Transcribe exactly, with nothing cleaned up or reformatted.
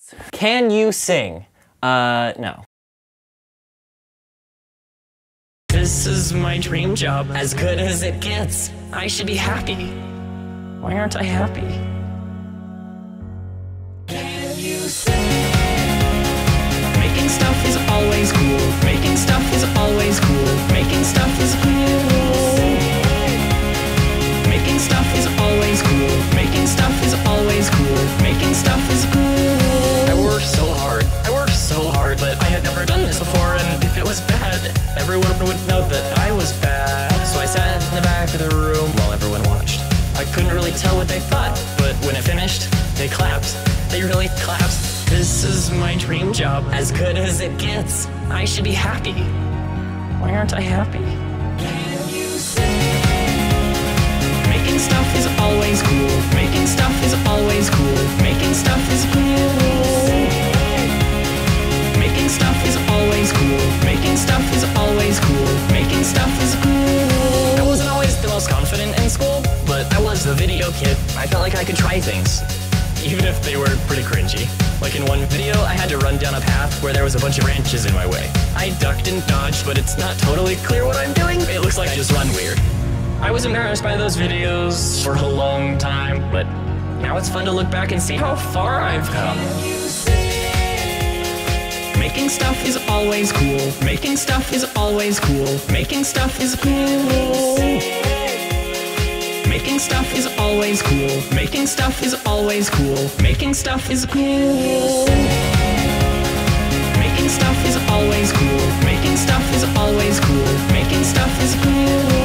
Can you sing? Uh, no. This is my dream job, as good as it gets. I should be happy. Why aren't I happy? Can you sing? Making stuff is always cool. Making stuff is always cool. Making stuff is cool. Making stuff is always cool. Making stuff is always cool. Making stuff is cool. I worked so hard. I worked so hard, but I had never done this before, and if it was bad, everyone would know that I was bad. So I sat in the back of the room while everyone watched. I couldn't really tell what they thought, but when it finished, they clapped. They really clapped. This is my dream job, as good as it gets. I should be happy. Why aren't I happy? Can you sing? Making stuff is always cool. Making stuff is always cool. Making stuff is cool. Making stuff is always cool. Making stuff is always cool. Making stuff is cool. I wasn't always the most confident in school, but I was the video kid. I felt like I could try things, even if they were pretty cringy. Like in one video, I had to run down a path where there was a bunch of branches in my way. I ducked and dodged, but it's not totally clear what I'm doing. It looks like I just run weird. I was embarrassed by those videos for a long time, but now it's fun to look back and see how far I've come. Making stuff is always cool. Making stuff is always cool. Making stuff is cool. Making stuff is always cool. Making stuff is always cool. Making stuff is cool. Making stuff is always cool. Making stuff is always cool. Making stuff is cool.